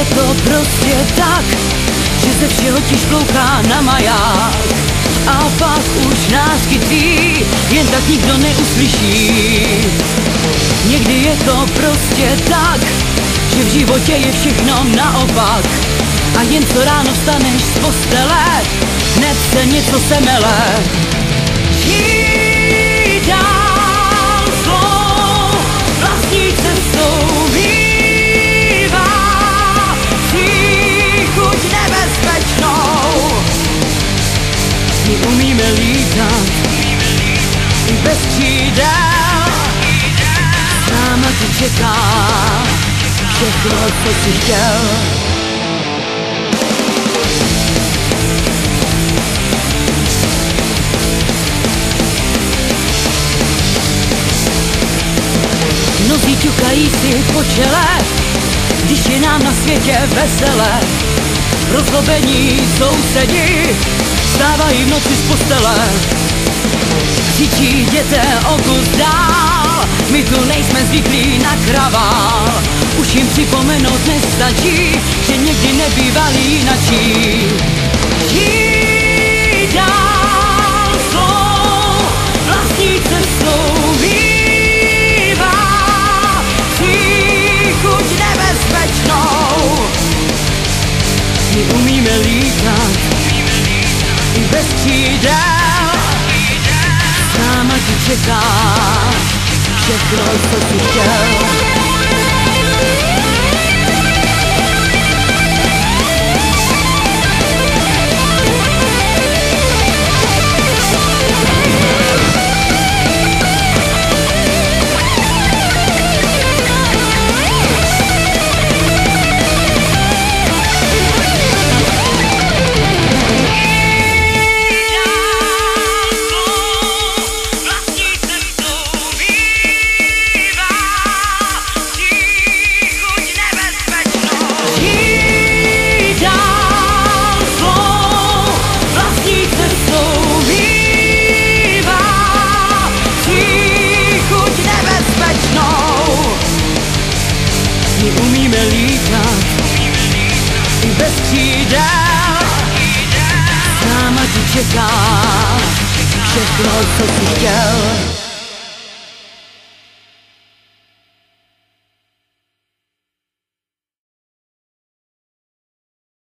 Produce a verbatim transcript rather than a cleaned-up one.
je to prostě tak, že ze všeho ti šklouká na maják. A pak už nás chytí, jen tak nikdo neuslyší. Někdy je to prostě tak, že v životě je všechno naopak. A jen co ráno vstaneš z postele, hned se něco semele. Žít dál svou vlastní cestou bývá si chuť nebezpečnou. My umíme lítat i bez křídel, s náma tu čeká všechno, co jsi chtěl. Mnozí ťukají si po čele, když je nám na světě veselé. Rozlobení sousedi vstávají v noci z postele. Křičí jděte o kus dál, my tu nejsme zvyklí na kravál. Už jim připomenout nestačí, že někdy nebývali jinačí. Jít dál svou vlastní cestou bývá si chuť nebezpečnou. My umíme lítat i bez křídel, s náma ti čeká všechno, co jsi chtěl. My umíme lítat i bez křídel, s náma ti čeká všechno, co jsi chtěl.